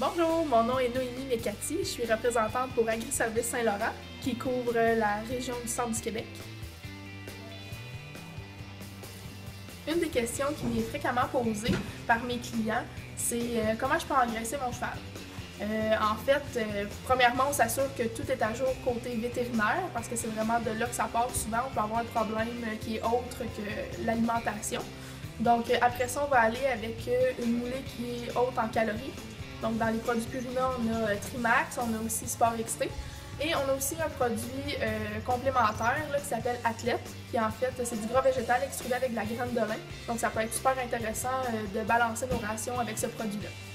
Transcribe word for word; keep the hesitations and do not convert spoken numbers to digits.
Bonjour, mon nom est Noémie Mécati, je suis représentante pour Agri-Services Saint-Laurent qui couvre la région du centre du Québec. Une des questions qui m'est fréquemment posée par mes clients, c'est euh, comment je peux engraisser mon cheval. Euh, en fait, euh, premièrement, on s'assure que tout est à jour côté vétérinaire parce que c'est vraiment de là que ça part. Souvent, on peut avoir un problème qui est autre que l'alimentation. Donc après ça, on va aller avec une moulée qui est haute en calories. Donc dans les produits Purina, on a Trimax, on a aussi Sport X T et on a aussi un produit euh, complémentaire là, qui s'appelle Athlète, qui en fait c'est du gras végétal extrué avec de la graine de lin. Donc ça peut être super intéressant euh, de balancer nos rations avec ce produit-là.